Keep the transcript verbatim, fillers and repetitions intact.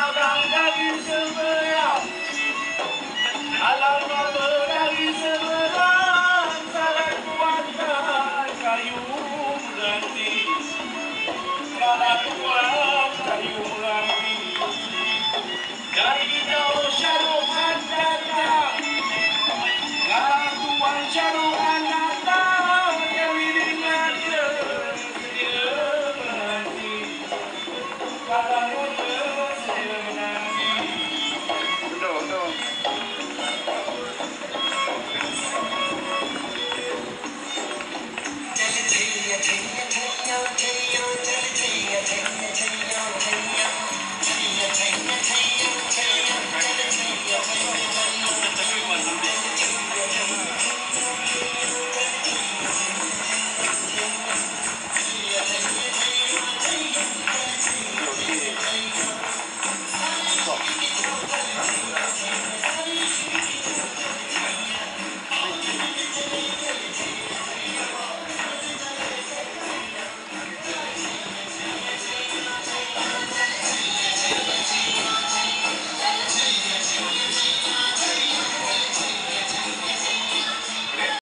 abang dari seberang, alamak dari seberang, salah kuatkan kayu ganti, salah kuat kayu ganti. Dari Dato Shahrukh datang, kalau Tuan Shahrukh datang, Dewi dengan dia sedia berhenti. Kalau dia sedia menanti. Betul, betul. Jadi, jadi, jadi, jadi, jadi, jadi, jadi, jadi,